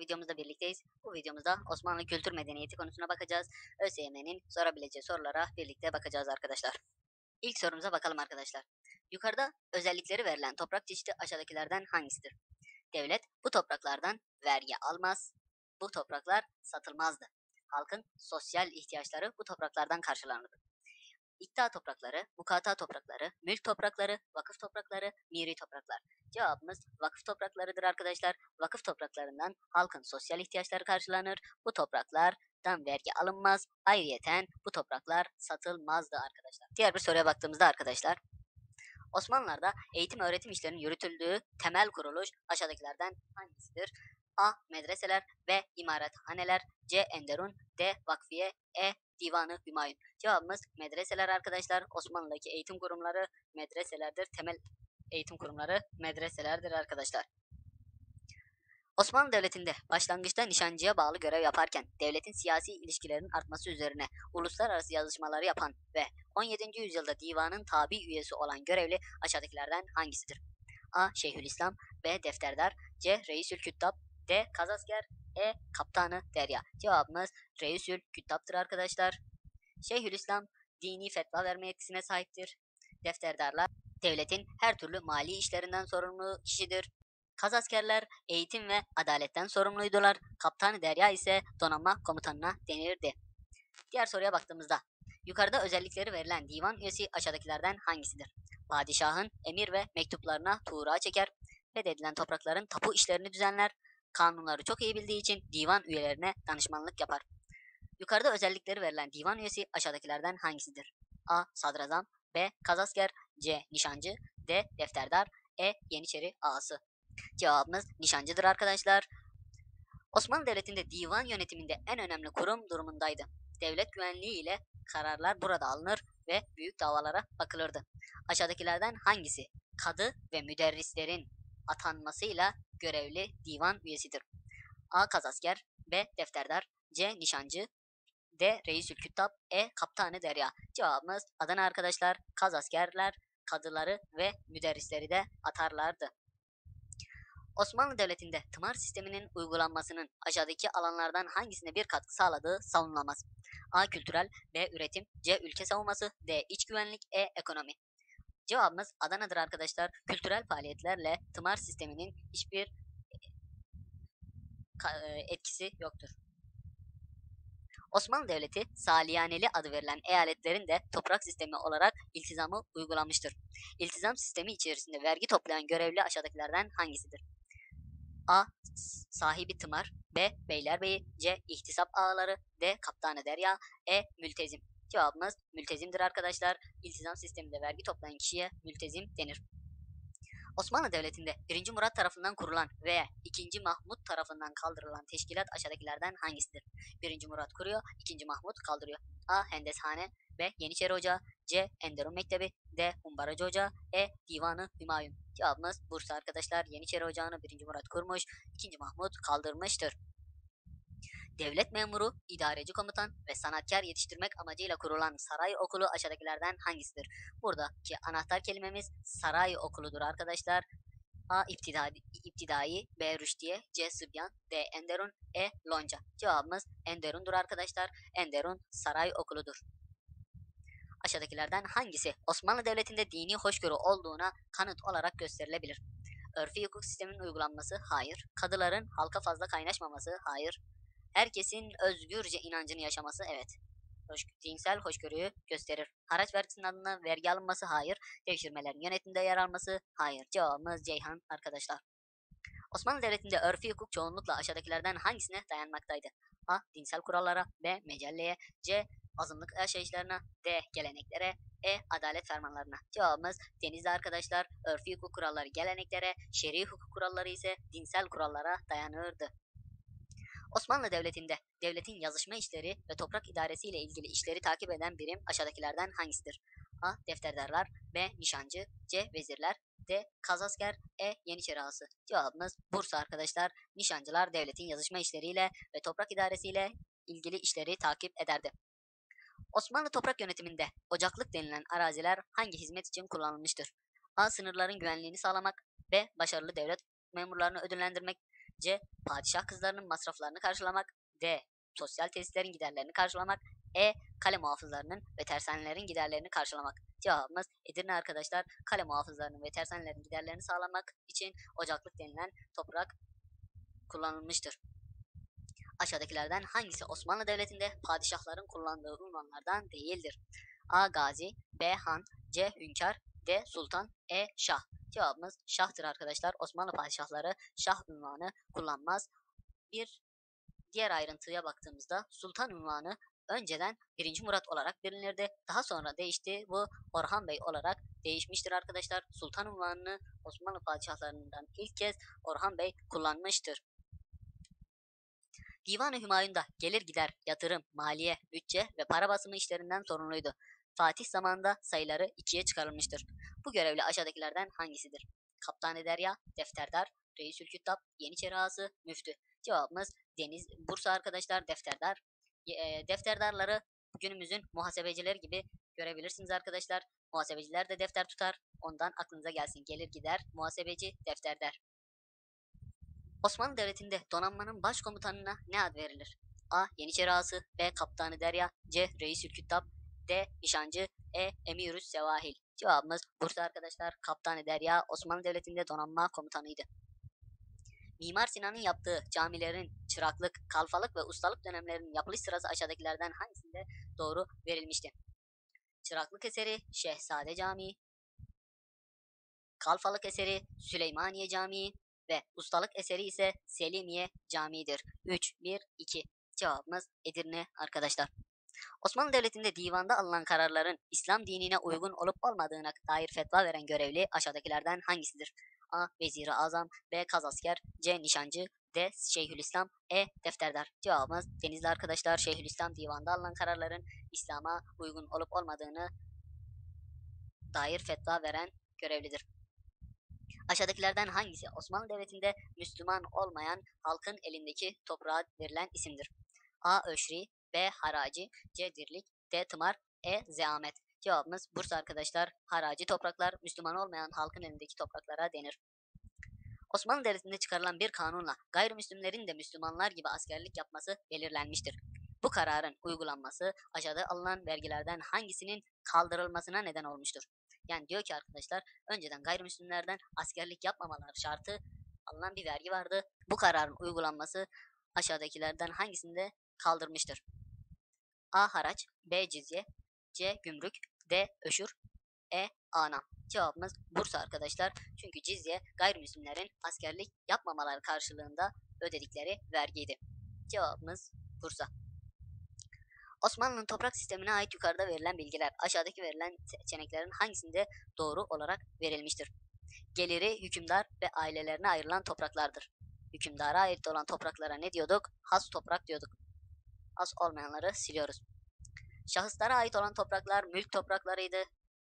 videomuzda birlikteyiz. Bu videomuzda Osmanlı kültür medeniyeti konusuna bakacağız. ÖSYM'nin sorabileceği sorulara birlikte bakacağız arkadaşlar. İlk sorumuza bakalım arkadaşlar. Yukarıda özellikleri verilen toprak çeşidi aşağıdakilerden hangisidir? Devlet bu topraklardan vergi almaz. Bu topraklar satılmazdı. Halkın sosyal ihtiyaçları bu topraklardan karşılanırdı. İddia toprakları, mukata toprakları, mülk toprakları, vakıf toprakları, miri topraklar. Cevabımız vakıf topraklarıdır arkadaşlar. Vakıf topraklarından halkın sosyal ihtiyaçları karşılanır. Bu topraklardan vergi alınmaz. Ayrıyeten bu topraklar satılmazdı arkadaşlar. Diğer bir soruya baktığımızda arkadaşlar, Osmanlılar'da eğitim öğretim işlerinin yürütüldüğü temel kuruluş aşağıdakilerden hangisidir? A. Medreseler, B. İmarethaneler, C. Enderun, D. Vakfiye, E. Divanı Hümayun. Cevabımız medreseler arkadaşlar. Osmanlı'daki eğitim kurumları medreselerdir. Temel eğitim kurumları medreselerdir arkadaşlar. Osmanlı Devleti'nde başlangıçta nişancıya bağlı görev yaparken devletin siyasi ilişkilerinin artması üzerine uluslararası yazışmaları yapan ve 17. yüzyılda divanın tabi üyesi olan görevli aşağıdakilerden hangisidir? A. Şeyhülislam, B. Defterdar, C. Reisül Küttab, D. Kazasker, E. Kaptanı Derya. Cevabımız Reisül Küttab'tır arkadaşlar. Şeyhülislam dini fetva verme yetkisine sahiptir. Defterdarlar devletin her türlü mali işlerinden sorumlu kişidir. Kazaskerler eğitim ve adaletten sorumluydular. Kaptanı Derya ise donanma komutanına denirdi. Diğer soruya baktığımızda, yukarıda özellikleri verilen divan üyesi aşağıdakilerden hangisidir? Padişahın emir ve mektuplarına tuğra çeker, fethedilen toprakların tapu işlerini düzenler, kanunları çok iyi bildiği için divan üyelerine danışmanlık yapar. Yukarıda özellikleri verilen divan üyesi aşağıdakilerden hangisidir? A. Sadrazam, B. Kazasker, C. Nişancı, D. Defterdar, E. Yeniçeri ağası. Cevabımız nişancıdır arkadaşlar. Osmanlı Devleti'nde divan yönetiminde en önemli kurum durumundaydı. Devlet güvenliği ile kararlar burada alınır ve büyük davalara bakılırdı. Aşağıdakilerden hangisi kadı ve müderrislerin atanmasıyla görevli divan üyesidir? A. Kazasker, B. Defterdar, C. Nişancı, D. Reisül Küttab, E. Kaptanı Derya. Cevabımız Adana arkadaşlar. Kazaskerler kadıları ve müderrisleri de atarlardı. Osmanlı Devleti'nde tımar sisteminin uygulanmasının aşağıdaki alanlardan hangisine bir katkı sağladığı savunulamaz. A. Kültürel, B. Üretim, C. Ülke savunması, D. İç güvenlik, E. Ekonomi. Cevabımız Adana'dır arkadaşlar. Kültürel faaliyetlerle tımar sisteminin hiçbir etkisi yoktur. Osmanlı Devleti Saliyaneli adı verilen eyaletlerin de toprak sistemi olarak iltizamı uygulamıştır. İltizam sistemi içerisinde vergi toplayan görevli aşağıdakilerden hangisidir? A. Sahibi tımar, B. Beylerbeyi, C. İhtisap ağaları, D. Kaptanı Derya, E. Mültezim. Cevabımız mültezimdir arkadaşlar. İltizam sisteminde vergi toplayan kişiye mültezim denir. Osmanlı Devleti'nde 1. Murat tarafından kurulan ve 2. Mahmut tarafından kaldırılan teşkilat aşağıdakilerden hangisidir? 1. Murat kuruyor, 2. Mahmut kaldırıyor. A. Hendeshane, B. Yeniçeri Ocağı, C. Enderun Mektebi, D. Humbaracı Ocağı, E. Divanı Hümayun. Cevabımız Bursa arkadaşlar. Yeniçeri Ocağı'nı 1. Murat kurmuş, 2. Mahmut kaldırmıştır. Devlet memuru, idareci komutan ve sanatkar yetiştirmek amacıyla kurulan saray okulu aşağıdakilerden hangisidir? Buradaki anahtar kelimemiz saray okuludur arkadaşlar. A. İptidai, B. Rüştiye, C. Sıbyan, D. Enderun, E. Lonca. Cevabımız Enderun'dur arkadaşlar. Enderun saray okuludur. Aşağıdakilerden hangisi Osmanlı Devleti'nde dini hoşgörü olduğuna kanıt olarak gösterilebilir? Örfi hukuk sisteminin uygulanması? Hayır. Kadıların halka fazla kaynaşmaması? Hayır. Herkesin özgürce inancını yaşaması? Evet. Dinsel hoşgörüyü gösterir. Haraç vergisinin adına vergi alınması? Hayır. Devşirmelerin yönetimde yer alması? Hayır. Cevabımız Ceyhan arkadaşlar. Osmanlı Devleti'nde örfi hukuk çoğunlukla aşağıdakilerden hangisine dayanmaktaydı? A. Dinsel kurallara, B. Mecelleye, C. Azınlık yaşayışlarına, D. Geleneklere, E. Adalet fermanlarına. Cevabımız Denizli arkadaşlar. Örfi hukuk kuralları geleneklere, şer'i hukuk kuralları ise dinsel kurallara dayanırdı. Osmanlı Devleti'nde devletin yazışma işleri ve toprak idaresi ile ilgili işleri takip eden birim aşağıdakilerden hangisidir? A. Defterdarlar, B. Nişancı, C. Vezirler, D. Kazasker, E. Yeniçeri ağası. Cevabımız Bursa arkadaşlar. Nişancılar devletin yazışma işleriyle ve toprak idaresiyle ilgili işleri takip ederdi. Osmanlı toprak yönetiminde ocaklık denilen araziler hangi hizmet için kullanılmıştır? A. Sınırların güvenliğini sağlamak, B. Başarılı devlet memurlarını ödüllendirmek, C. Padişah kızlarının masraflarını karşılamak. D. Sosyal tesislerin giderlerini karşılamak. E. Kale muhafızlarının ve tersanelerin giderlerini karşılamak. Cevabımız Edirne arkadaşlar. Kale muhafızlarının ve tersanelerin giderlerini sağlamak için ocaklık denilen toprak kullanılmıştır. Aşağıdakilerden hangisi Osmanlı Devleti'nde padişahların kullandığı unvanlardan değildir? A. Gazi, B. Han, C. Hünkar, D. Sultan, E. Şah. Cevabımız Şah'tır arkadaşlar. Osmanlı padişahları Şah unvanı kullanmaz. Bir diğer ayrıntıya baktığımızda Sultan unvanı önceden 1. Murat olarak bilinirdi. Daha sonra değişti. Bu Orhan Bey olarak değişmiştir arkadaşlar. Sultan unvanını Osmanlı padişahlarından ilk kez Orhan Bey kullanmıştır. Divan-ı Hümayun'da gelir gider, yatırım, maliye, bütçe ve para basımı işlerinden sorumluydu. Fatih zamanında sayıları 2'ye çıkarılmıştır. Bu görevli aşağıdakilerden hangisidir? Kaptan-ı Derya, Defterdar, Reisülküttab, Yeniçeri Ağası, Müftü. Cevabımız Deniz Bursa arkadaşlar, Defterdar. Defterdarları günümüzün muhasebeciler gibi görebilirsiniz arkadaşlar. Muhasebeciler de defter tutar. Ondan aklınıza gelsin. Gelir gider, muhasebeci, defterdar. Osmanlı Devleti'nde donanmanın başkomutanına ne ad verilir? A. Yeniçeri Ağası, B. Kaptanı Derya, C. Reisülküttab, D. Nişancı, E. Emirü's Sevahil. Cevabımız Bursa arkadaşlar. Kaptanı Derya Osmanlı Devleti'nde donanma komutanıydı. Mimar Sinan'ın yaptığı camilerin çıraklık, kalfalık ve ustalık dönemlerinin yapılış sırası aşağıdakilerden hangisinde doğru verilmişti? Çıraklık eseri Şehzade Camii, kalfalık eseri Süleymaniye Camii ve ustalık eseri ise Selimiye Camii'dir. 3, 1, 2. Cevabımız Edirne arkadaşlar. Osmanlı Devleti'nde divanda alınan kararların İslam dinine uygun olup olmadığına dair fetva veren görevli aşağıdakilerden hangisidir? A. Vezir-i Azam, B. Kazasker, C. Nişancı, D. Şeyhülislam, E. Defterdar. Cevabımız Denizli arkadaşlar. Şeyhülislam divanda alınan kararların İslam'a uygun olup olmadığını dair fetva veren görevlidir. Aşağıdakilerden hangisi Osmanlı Devleti'nde Müslüman olmayan halkın elindeki toprağa verilen isimdir? A. Öşri, B. Haraci, C. Dirlik, D. Tımar, E. Zeamet. Cevabımız Bursa arkadaşlar. Haraci topraklar Müslüman olmayan halkın elindeki topraklara denir. Osmanlı Devleti'nde çıkarılan bir kanunla gayrimüslimlerin de Müslümanlar gibi askerlik yapması belirlenmiştir. Bu kararın uygulanması aşağıda alınan vergilerden hangisinin kaldırılmasına neden olmuştur? Yani diyor ki arkadaşlar önceden gayrimüslimlerden askerlik yapmamaları şartı alınan bir vergi vardı. Bu kararın uygulanması aşağıdakilerden hangisinde kaldırmıştır? A. Haraç, B. Cizye, C. Gümrük, D. Öşür, E. Ana. Cevabımız Bursa arkadaşlar. Çünkü cizye gayrimüslimlerin askerlik yapmamaları karşılığında ödedikleri vergiydi. Cevabımız Bursa. Osmanlı'nın toprak sistemine ait yukarıda verilen bilgiler aşağıdaki verilen seçeneklerin hangisinde doğru olarak verilmiştir? Geliri hükümdar ve ailelerine ayrılan topraklardır. Hükümdara ait olan topraklara ne diyorduk? Has toprak diyorduk. Has olmayanları siliyoruz. Şahıslara ait olan topraklar mülk topraklarıydı.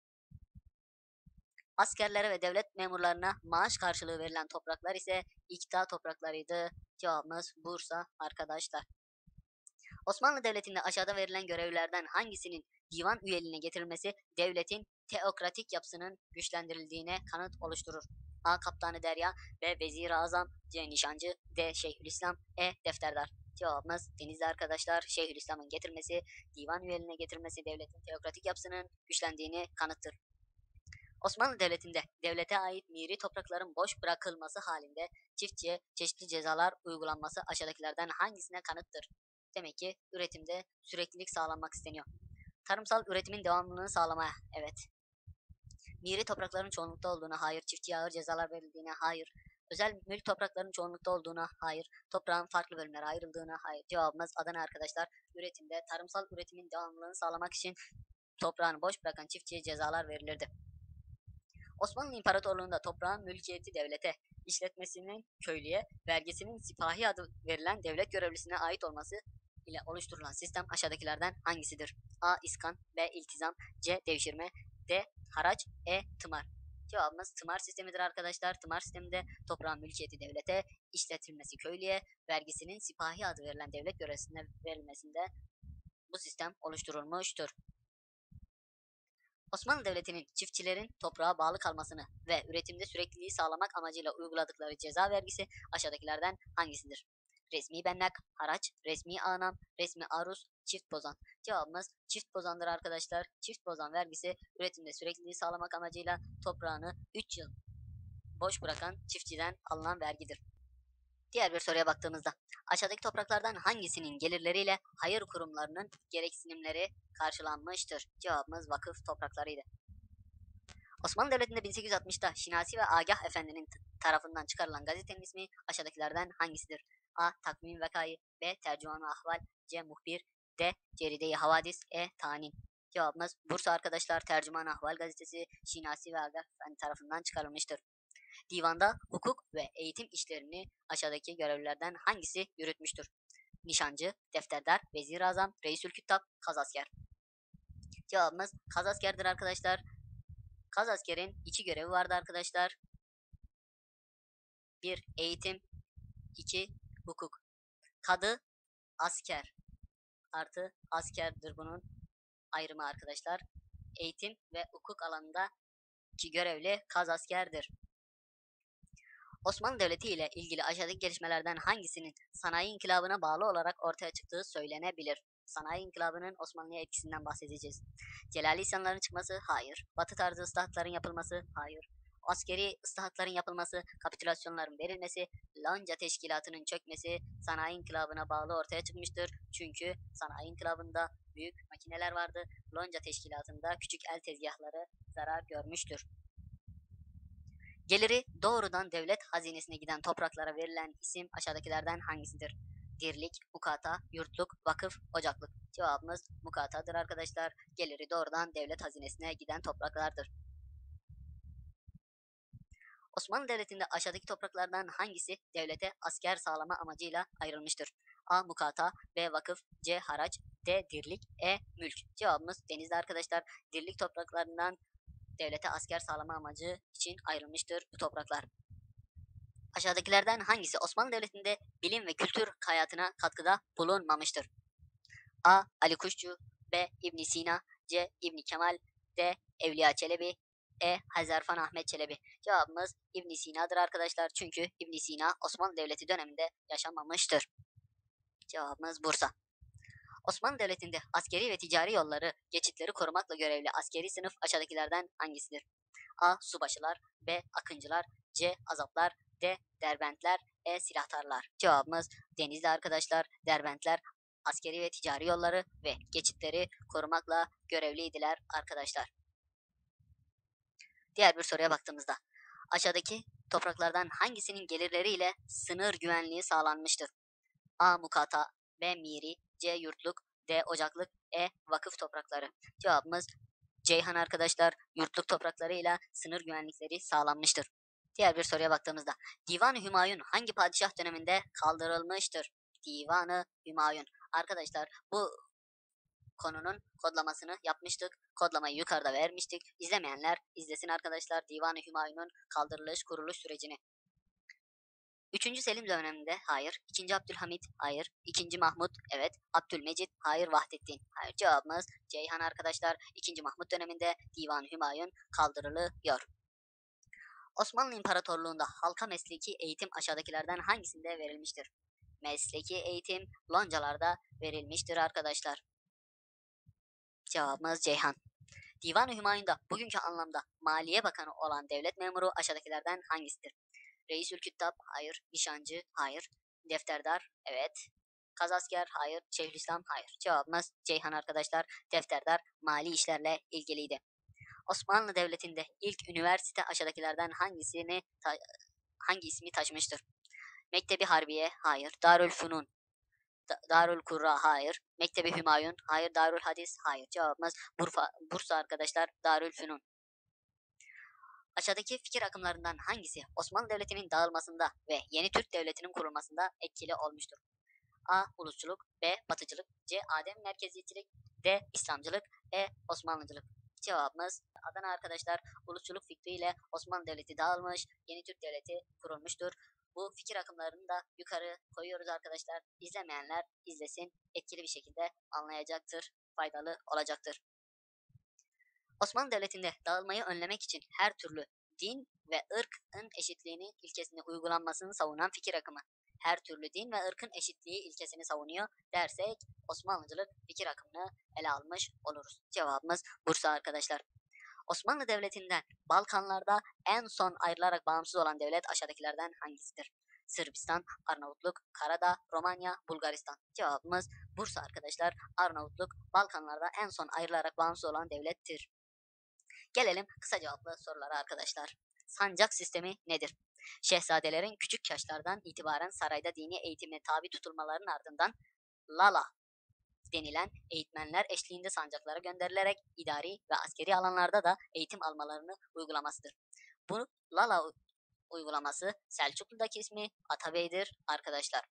Askerlere ve devlet memurlarına maaş karşılığı verilen topraklar ise iktidar topraklarıydı. Cevabımız Bursa arkadaşlar. Osmanlı Devleti'nde aşağıda verilen görevlerden hangisinin divan üyeliğine getirilmesi devletin teokratik yapısının güçlendirildiğine kanıt oluşturur? A. Kaptanı Derya, B. Vezir-i Azam, C. Nişancı, D. Şeyhülislam, E. Defterdar. Cevabımız Denizli arkadaşlar. Şeyhülislam'ın getirmesi, divan üyeliğine getirmesi devletin teokratik yapısının güçlendiğini kanıttır. Osmanlı Devleti'nde devlete ait miri toprakların boş bırakılması halinde çiftçiye çeşitli cezalar uygulanması aşağıdakilerden hangisine kanıttır? Demek ki üretimde süreklilik sağlanmak isteniyor. Tarımsal üretimin devamlılığını sağlamaya, evet. Miri toprakların çoğunlukta olduğuna, hayır. Çiftçiye ağır cezalar verildiğine, hayır. Özel mülk toprakların çoğunlukta olduğuna, hayır. Toprağın farklı bölümlere ayrıldığına, hayır. Cevabımız Adana arkadaşlar. Üretimde tarımsal üretimin devamlılığını sağlamak için toprağını boş bırakan çiftçiye cezalar verilirdi. Osmanlı İmparatorluğu'nda toprağın mülkiyeti devlete, işletmesinin köylüye, vergisinin sipahi adı verilen devlet görevlisine ait olması ile oluşturulan sistem aşağıdakilerden hangisidir? A. İskan, B. İltizam, C. Devşirme, D. Haraç, E. Tımar. Cevabımız tımar sistemidir arkadaşlar. Tımar sisteminde toprağın mülkiyeti devlete, işletilmesi köylüye, vergisinin sipahi adı verilen devlet görevlisine verilmesinde bu sistem oluşturulmuştur. Osmanlı Devleti'nin çiftçilerin toprağa bağlı kalmasını ve üretimde sürekliliği sağlamak amacıyla uyguladıkları ceza vergisi aşağıdakilerden hangisidir? Resmi bennak, haraç, resmi anam, resmi aruz, çift bozan. Cevabımız çift bozandır arkadaşlar. Çift bozan vergisi üretimde sürekliliği sağlamak amacıyla toprağını 3 yıl boş bırakan çiftçiden alınan vergidir. Diğer bir soruya baktığımızda aşağıdaki topraklardan hangisinin gelirleriyle hayır kurumlarının gereksinimleri karşılanmıştır? Cevabımız vakıf topraklarıydı. Osmanlı Devleti'nde 1860'ta Şinasi ve Agah Efendi'nin tarafından çıkarılan gazetenin ismi aşağıdakilerden hangisidir? A. Takvim Vakayı, B. Tercüman-ı Ahval, C. Muhbir, D. Ceride-i Havadis, E. Tanin. Cevabımız Bursa arkadaşlar. Tercüman-ı Ahval gazetesi Şinasi ve Agah Efendi tarafından çıkarılmıştır. Divanda hukuk ve eğitim işlerini aşağıdaki görevlilerden hangisi yürütmüştür? Nişancı, defterdar, vezir-i-azam, reisül-küttab, kazasker. Cevabımız kazaskerdir arkadaşlar. Kazaskerin iki görevi vardı arkadaşlar. 1. Eğitim, 2. Hukuk. Kadı, asker artı askerdir bunun ayrımı arkadaşlar. Eğitim ve hukuk alanında iki görevli kazaskerdir. Osmanlı Devleti ile ilgili aşağıdaki gelişmelerden hangisinin sanayi inkılabına bağlı olarak ortaya çıktığı söylenebilir? Sanayi inkılabının Osmanlı'ya etkisinden bahsedeceğiz. Celali isyanların çıkması? Hayır. Batı tarzı ıslahatların yapılması? Hayır. Askeri ıslahatların yapılması, kapitülasyonların verilmesi, Lonca Teşkilatı'nın çökmesi sanayi inkılabına bağlı ortaya çıkmıştır. Çünkü sanayi inkılabında büyük makineler vardı. Lonca Teşkilatı'nda küçük el tezgahları zarar görmüştür. Geliri doğrudan devlet hazinesine giden topraklara verilen isim aşağıdakilerden hangisidir? Dirlik, mukata, yurtluk, vakıf, ocaklık. Cevabımız mukatadır arkadaşlar. Geliri doğrudan devlet hazinesine giden topraklardır. Osmanlı Devleti'nde aşağıdaki topraklardan hangisi devlete asker sağlama amacıyla ayrılmıştır? A. Mukata, B. Vakıf, C. Haraç, D. Dirlik, E. Mülk. Cevabımız denizli arkadaşlar. Dirlik topraklarından devlete asker sağlama amacı için ayrılmıştır bu topraklar. Aşağıdakilerden hangisi Osmanlı Devleti'nde bilim ve kültür hayatına katkıda bulunmamıştır? A. Ali Kuşçu, B. İbn Sina, C. İbn Kemal, D. Evliya Çelebi, E. Hazarfen Ahmet Çelebi. Cevabımız İbn Sina'dır arkadaşlar. Çünkü İbn Sina Osmanlı Devleti döneminde yaşamamıştır. Cevabımız Bursa. Osmanlı Devleti'nde askeri ve ticari yolları, geçitleri korumakla görevli askeri sınıf aşağıdakilerden hangisidir? A. Subaşılar, B. Akıncılar, C. Azaplar, D. Derbentler, E. Silahtarlar. Cevabımız Denizli arkadaşlar. Derbentler askeri ve ticari yolları ve geçitleri korumakla görevliydiler arkadaşlar. Diğer bir soruya baktığımızda aşağıdaki topraklardan hangisinin gelirleriyle sınır güvenliği sağlanmıştır? A. Mukata, B. Miri, C. Yurtluk, D. Ocaklık, E. Vakıf toprakları. Cevabımız Ceyhan arkadaşlar. Yurtluk topraklarıyla sınır güvenlikleri sağlanmıştır. Diğer bir soruya baktığımızda Divan-ı Hümayun hangi padişah döneminde kaldırılmıştır? Divan-ı Hümayun. Arkadaşlar bu konunun kodlamasını yapmıştık. Kodlamayı yukarıda vermiştik. İzlemeyenler izlesin arkadaşlar Divan-ı Hümayun'un kaldırılış kuruluş sürecini. 3. Selim döneminde hayır. 2. Abdülhamit hayır. 2. Mahmut evet. Abdülmecit hayır. Vahdettin hayır. Cevabımız Ceyhan arkadaşlar. 2. Mahmut döneminde Divan-ı Hümayun kaldırılıyor. Osmanlı İmparatorluğu'nda halka mesleki eğitim aşağıdakilerden hangisinde verilmiştir? Mesleki eğitim loncalarda verilmiştir arkadaşlar. Cevabımız Ceyhan. Divan-ı Hümayun'da bugünkü anlamda Maliye Bakanı olan devlet memuru aşağıdakilerden hangisidir? Reisülküttab hayır. Nişancı hayır. Defterdar evet. Kazasker hayır. Şeyhülislam hayır. Cevabımız Ceyhan arkadaşlar. Defterdar mali işlerle ilgiliydi. Osmanlı Devleti'nde ilk üniversite aşağıdakilerden hangi ismi taşımıştır? Mektebi Harbiye hayır. Darülfünun Darül Kurra hayır. Mektebi Hümayun hayır. Darül Hadis hayır. Cevabımız Bursa arkadaşlar. Darülfünun. Aşağıdaki fikir akımlarından hangisi Osmanlı Devleti'nin dağılmasında ve yeni Türk Devleti'nin kurulmasında etkili olmuştur? A. Ulusçuluk, B. Batıcılık, C. Adem merkeziyetçilik, D. İslamcılık, E. Osmanlıcılık. Cevabımız Adana arkadaşlar. Ulusçuluk fikriyle Osmanlı Devleti dağılmış, yeni Türk Devleti kurulmuştur. Bu fikir akımlarını da yukarı koyuyoruz arkadaşlar. İzlemeyenler izlesin, etkili bir şekilde anlayacaktır, faydalı olacaktır. Osmanlı Devleti'nde dağılmayı önlemek için her türlü din ve ırkın eşitliğinin ilkesini uygulanmasını savunan fikir akımı. Her türlü din ve ırkın eşitliği ilkesini savunuyor dersek Osmanlıcılık fikir akımını ele almış oluruz. Cevabımız Bursa arkadaşlar. Osmanlı Devleti'nden Balkanlarda en son ayrılarak bağımsız olan devlet aşağıdakilerden hangisidir? Sırbistan, Arnavutluk, Karadağ, Romanya, Bulgaristan. Cevabımız Bursa arkadaşlar. Arnavutluk Balkanlarda en son ayrılarak bağımsız olan devlettir. Gelelim kısa cevaplı sorulara arkadaşlar. Sancak sistemi nedir? Şehzadelerin küçük yaşlardan itibaren sarayda dini eğitime tabi tutulmalarının ardından Lala denilen eğitmenler eşliğinde sancaklara gönderilerek idari ve askeri alanlarda da eğitim almalarını uygulamasıdır. Bu Lala uygulaması Selçuklu'daki ismi Atabey'dir arkadaşlar.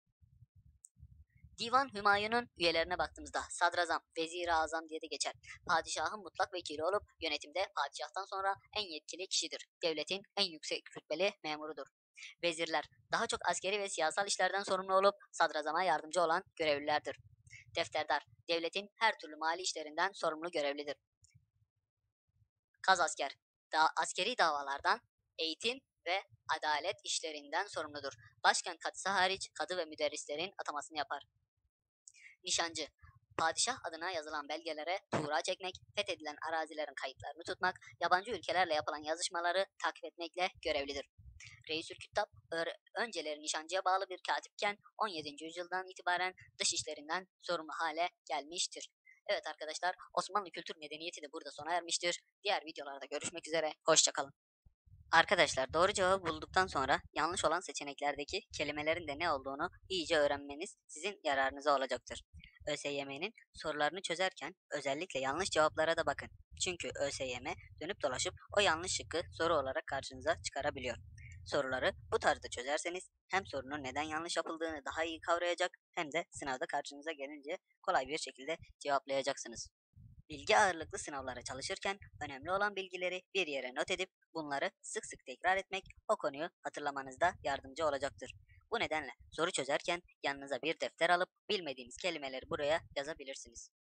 Divan Hümayun'un üyelerine baktığımızda sadrazam, vezir-i azam diye de geçer. Padişahın mutlak vekili olup yönetimde padişahtan sonra en yetkili kişidir. Devletin en yüksek rütbeli memurudur. Vezirler daha çok askeri ve siyasal işlerden sorumlu olup sadrazama yardımcı olan görevlilerdir. Defterdar devletin her türlü mali işlerinden sorumlu görevlidir. Kazasker askeri davalardan, eğitim ve adalet işlerinden sorumludur. Başkan kadısı hariç kadı ve müderrislerin atamasını yapar. Nişancı padişah adına yazılan belgelere tuğra çekmek, fethedilen arazilerin kayıtlarını tutmak, yabancı ülkelerle yapılan yazışmaları takip etmekle görevlidir. Reisülküttab önceleri nişancıya bağlı bir katipken 17. yüzyıldan itibaren dış işlerinden sorumlu hale gelmiştir. Evet arkadaşlar, Osmanlı kültür medeniyeti de burada sona ermiştir. Diğer videolarda görüşmek üzere, hoşçakalın. Arkadaşlar doğru cevabı bulduktan sonra yanlış olan seçeneklerdeki kelimelerin de ne olduğunu iyice öğrenmeniz sizin yararınıza olacaktır. ÖSYM'nin sorularını çözerken özellikle yanlış cevaplara da bakın. Çünkü ÖSYM dönüp dolaşıp o yanlış şıkkı soru olarak karşınıza çıkarabiliyor. Soruları bu tarzda çözerseniz hem sorunun neden yanlış yapıldığını daha iyi kavrayacak hem de sınavda karşınıza gelince kolay bir şekilde cevaplayacaksınız. Bilgi ağırlıklı sınavlara çalışırken önemli olan bilgileri bir yere not edip bunları sık sık tekrar etmek o konuyu hatırlamanızda yardımcı olacaktır. Bu nedenle soru çözerken yanınıza bir defter alıp bilmediğiniz kelimeleri buraya yazabilirsiniz.